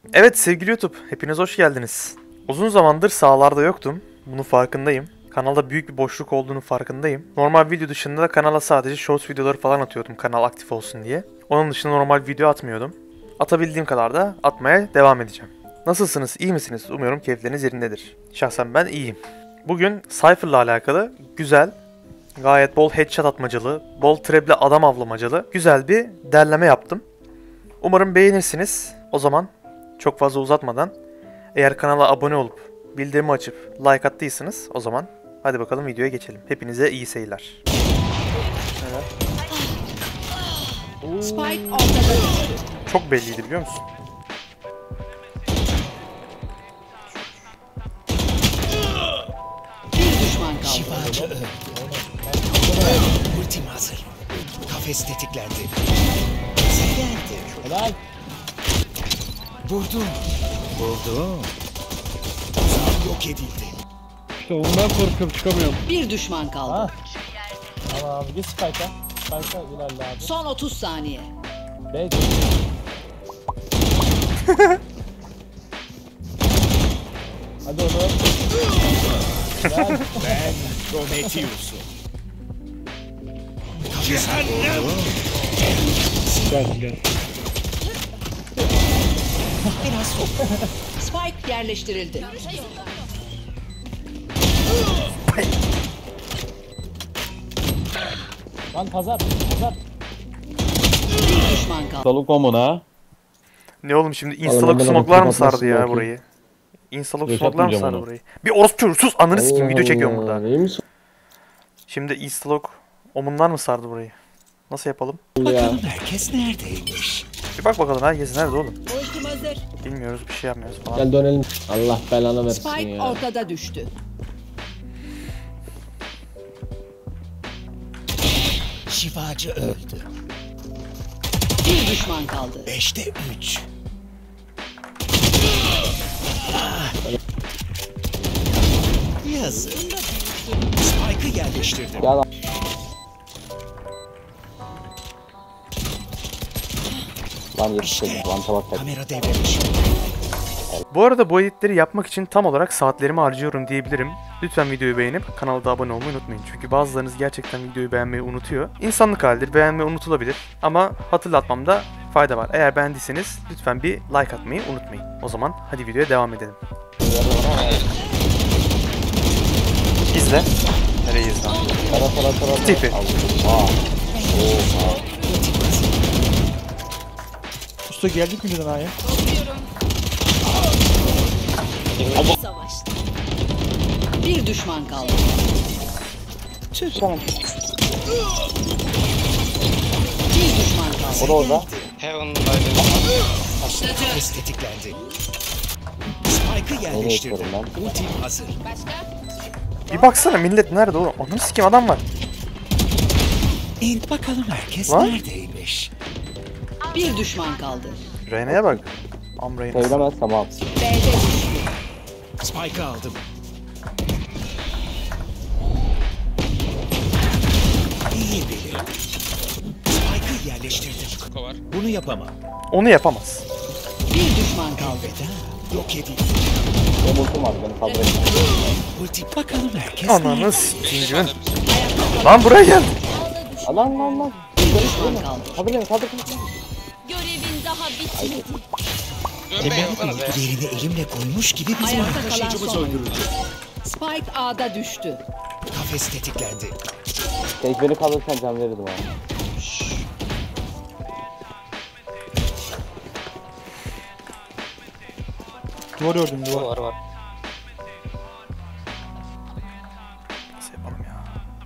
Evet sevgili YouTube, hepiniz hoş geldiniz. Uzun zamandır sahalarda yoktum. Bunun farkındayım. Kanalda büyük bir boşluk olduğunu farkındayım. Normal video dışında da kanala sadece shorts videoları falan atıyordum kanal aktif olsun diye. Onun dışında normal video atmıyordum. Atabildiğim kadar da atmaya devam edeceğim. Nasılsınız, iyi misiniz? Umuyorum keyifleriniz yerindedir. Şahsen ben iyiyim. Bugün Cypher'la alakalı güzel, gayet bol headshot atmacalı, bol trap'le adam avlamacalı güzel bir derleme yaptım. Umarım beğenirsiniz. O zaman çok fazla uzatmadan, eğer kanala abone olup bildirimi açıp like attıysanız o zaman hadi bakalım videoya geçelim. Hepinize iyi seyirler. Spike ortada. Çok belliydi biliyor musun? Bir düşman kaldı. Şifacı öldü. Ultim hazır. Kafes tetiklendi. Geldi. Helal. Vurdum. Vurdum. Tuzak yok edildi. İşte ondan korkuyorum, çıkamıyorum. Bir düşman kaldı. Ha. Tamam abi, git Spike'a. Spike'a ilerle abi. Son 30 saniye. Belki. Hadi oğlum. Gel. Ben Prometheus'um. Cehennem. Gel. Biraz sok. Spike yerleştirildi. Lan pazar. Bir düşman kaldı. Salı komuna. Ne oğlum şimdi instalok smoklar mı sardı ya burayı? Instalok smoklar mı sardı burayı? Bir orospu sus, ananı sikeyim, video çekiyorum burada. Şimdi instalok omunlar mı sardı burayı? Nasıl yapalım? Bakalım herkes neredeymiş? Bir bak bakalım herkes nerede oğlum? Ultim hazır. Bilmiyoruz, bir şey yapmıyoruz falan. Gel dönelim. Allah belanı versin Spike ya. ortada düştü. Şifacı öldü. Bir düşman kaldı. 5'te 3. Yazık. Spike'ı yerleştirdim. Gel. Lan yetiştirdim. Lan tabak kaç. Kamera devremiş. Bu arada bu editleri yapmak için tam olarak saatlerimi harcıyorum diyebilirim. Lütfen videoyu beğenip kanala da abone olmayı unutmayın. Çünkü bazılarınız gerçekten videoyu beğenmeyi unutuyor. İnsanlık halidir, beğenmeyi unutulabilir. Ama hatırlatmamda fayda var. Eğer beğendiyseniz lütfen bir like atmayı unutmayın. O zaman hadi videoya devam edelim. İzle. Nereye izle? Tara. Tipi. Usta geldik mi dedin aya? Bir düşman kaldı. Bir düşman kaldı. O da orada. Kafes tetiklendi. Spike'ı Nereye yerleştirdim. istiyorum ben? Ultim hazır. Bir baksana millet nerede oğlum? Ananı sikeyim, adam var. Bakalım herkes Lan. neredeymiş? Bir düşman kaldı. Reyna'ya bak. Amrayna. Söylemez tamam. B'de düştü. Spike'ı aldım. İyi biri. Spike'ı yerleştirdim. Bunu yapamam. Onu yapamaz. Bir düşman kaldı. Elveda. Yok edildi. Benim ultim var, beni kaldıracak. Ultim bakalım herkes Ananı nerede? sikeyim. Lan buraya gel. Lan. Bir düşman kaldı. Kaldır. Görevin daha bitmedi. Yerini elimle koymuş gibi bizim Ayakta kalan taşıyıcımız son. öldürüldü. Spike A'da düştü. Kafes tetiklendi. Tek beni kaldırırsan can verirdim abi. Duvar ördüm duvar. Nasıl yapalım ya?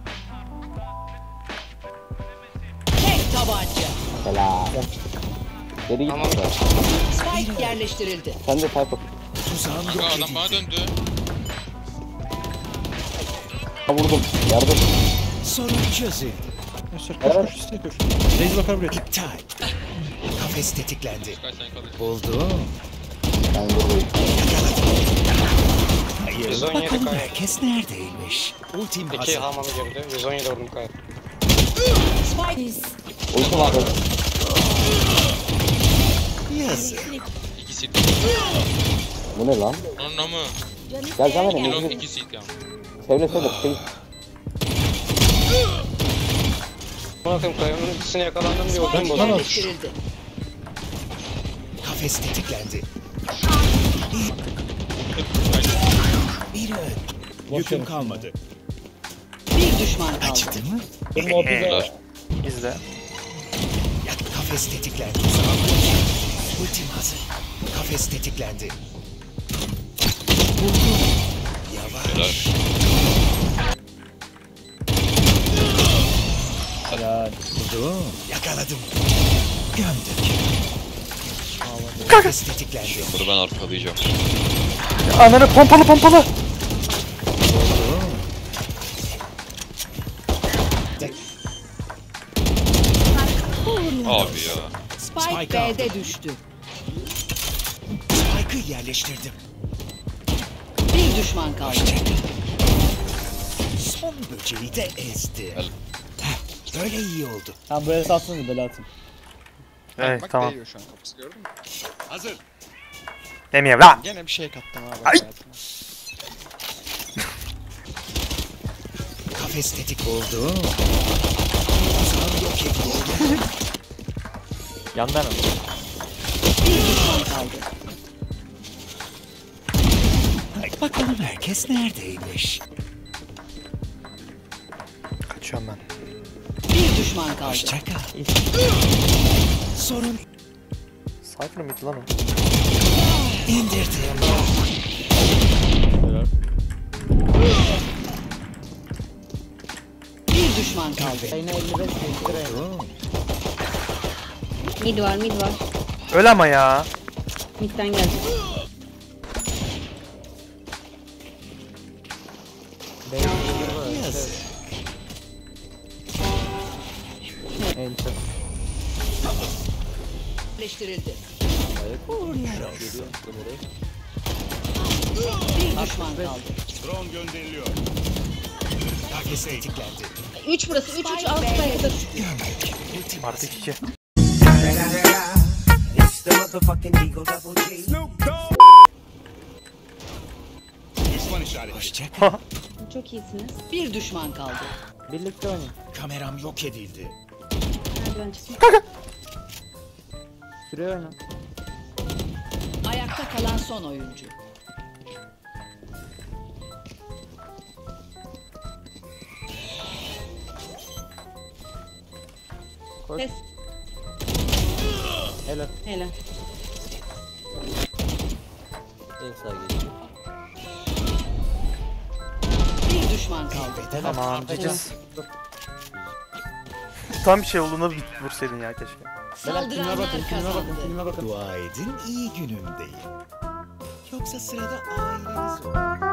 Tek tabanca. Helal. Geri git burada. Spike yerleştirildi. Sen de type at. Tuzağım yok Adam edildi. bana döndü. Vurdum. Yardım. Sorun çözüldü. Koş üstüne koş. Reis bakar buraya. İptal. Kafes tetiklendi. Kaç tane kaldı? Buldum. Ben buradayım. Hayır. Bakalım herkes neredeymiş? Ultim hazır. hamamı girdi. 117 vurdum kayıp. Spike Ultim var. Yazık. seat. Bu ne lan? No mu? Gel zaman You ne? know 2 seat ya. Söyle. Bakın kayanın ikisine yakalandım diye Spike öldüm bozuldu. yerleştirildi. Kafes tetiklendi. Bir ön. Yüküm kalmadı. Bir düşman kaldı. Acıdı mı? Benim ortada İzle. Ya, kafes tetiklendi. Ultim hazır. Kafes tetiklendi. Yavaş. ya. Vurdum. Yakaladım. Gömdük. Kafes tetiklendi. Bunu ben arkalayacağım. Ananı pompalı. Abi ya. Spike Spike aldı. B'de düştü. Spike'ı yerleştirdim. Bir düşman kaldı. Son böceği de ezdi. Gel. Heh, böyle iyi oldu. Tamam bu el atsana böyle atayım. Evet Bak tamam. değiyor şu an kapısı gördün mü? Hazır. Demeyeyim lan. Gene bir şey kattım abi. Ay! hayatıma. Kafes tetik oldu. Sağ yok edildi. Yandan al. Bir düşman kaldı. Bakalım herkes neredeymiş. Kaçıyorum ben. Bir düşman kaldı. Hoşça kal. Sorun Cypher mıydı lan o? indirdim. Bir düşman kaldı. Mid var. Öl ama ya. Mid'den geldi. Yazık. Yerleştirildi. Uğurlar olsun. Bir düşman kaldı. Kafes tetiklendi. 3 burası. 3 alt sayfada. Gömdük. Ultim Artık 2. hoşça kal. Çok iyisiniz. Bir düşman kaldı. Birlikte oynayın. Kameram yok edildi. Merdiven çıkın. Süre oyna. Ayakta kalan son oyuncu. Pes. Helal. Helal. En sağ geliyor. Bir düşman kaldı. Bedel Tamam ciciz. Tam bir şey olduğunda bir vursaydın ya keşke. Saldıranlar kazandı. Filme bakın. Dua edin iyi günümdeyim. Yoksa sırada aileniz olur.